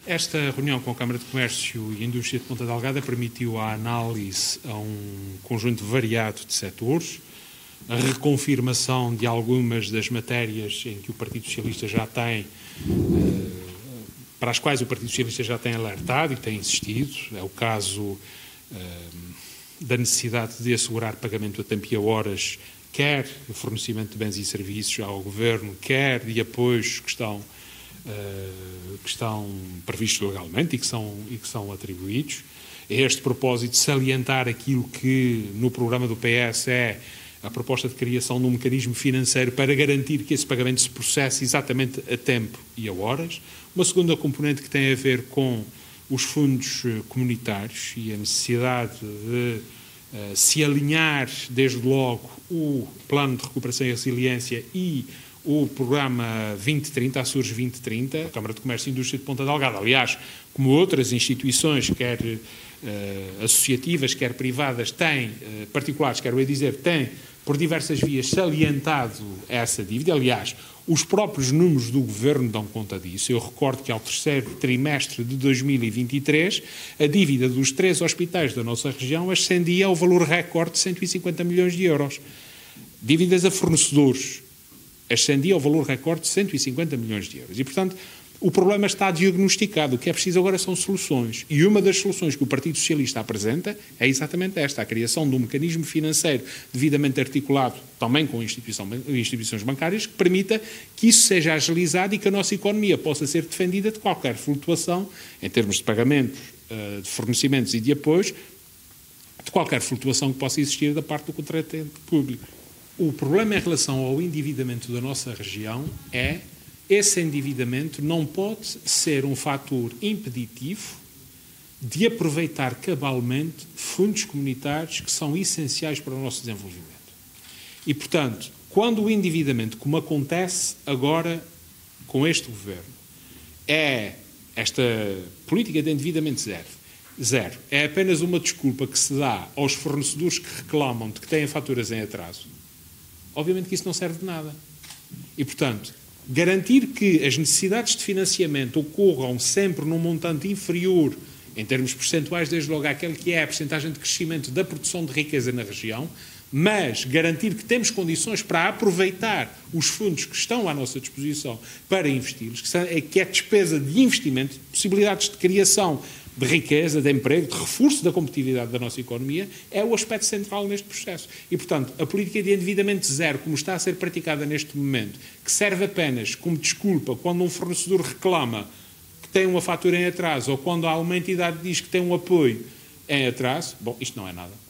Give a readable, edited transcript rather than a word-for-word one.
Esta reunião com a Câmara de Comércio e Indústria de Ponta Delgada permitiu a análise a um conjunto variado de setores, a reconfirmação de algumas das matérias em que o Partido Socialista já tem, para as quais o Partido Socialista já tem alertado e tem insistido. É o caso da necessidade de assegurar pagamento a tempo e a horas, quer o fornecimento de bens e serviços ao Governo, quer de apoios que estão previstos legalmente e que são atribuídos. A este propósito, salientar aquilo que no programa do PS é a proposta de criação de um mecanismo financeiro para garantir que esse pagamento se processe exatamente a tempo e a horas. Uma segunda componente que tem a ver com os fundos comunitários e a necessidade de se alinhar, desde logo, o Plano de Recuperação e Resiliência e o programa 2030, a SURES 2030, a Câmara de Comércio e Indústria de Ponta Delgada. Aliás, como outras instituições, quer associativas, quer privadas, têm, particulares, quero dizer, têm, por diversas vias, salientado essa dívida. Aliás, os próprios números do Governo dão conta disso. Eu recordo que ao terceiro trimestre de 2023, a dívida dos 3 hospitais da nossa região ascendia ao valor recorde de 150 milhões de euros. Dívidas a fornecedores ascendia ao valor recorde de 150 milhões de euros. E, portanto, o problema está diagnosticado. O que é preciso agora são soluções. E uma das soluções que o Partido Socialista apresenta é exatamente esta, a criação de um mecanismo financeiro devidamente articulado também com instituições bancárias, que permita que isso seja agilizado e que a nossa economia possa ser defendida de qualquer flutuação, em termos de pagamentos, de fornecimentos e de apoios, de qualquer flutuação que possa existir da parte do contratante público. O problema em relação ao endividamento da nossa região é esse endividamento não pode ser um fator impeditivo de aproveitar cabalmente fundos comunitários que são essenciais para o nosso desenvolvimento. E, portanto, quando o endividamento, como acontece agora com este Governo, é esta política de endividamento zero, é apenas uma desculpa que se dá aos fornecedores que reclamam de que têm faturas em atraso, obviamente que isso não serve de nada. E, portanto, garantir que as necessidades de financiamento ocorram sempre num montante inferior, em termos percentuais, desde logo àquele que é a percentagem de crescimento da produção de riqueza na região, mas garantir que temos condições para aproveitar os fundos que estão à nossa disposição para investi-los, que é despesa de investimento, possibilidades de criação de riqueza, de emprego, de reforço da competitividade da nossa economia, é o aspecto central neste processo. E, portanto, a política de endividamento zero, como está a ser praticada neste momento, que serve apenas como desculpa quando um fornecedor reclama que tem uma fatura em atraso ou quando alguma entidade diz que tem um apoio em atraso, bom, isto não é nada.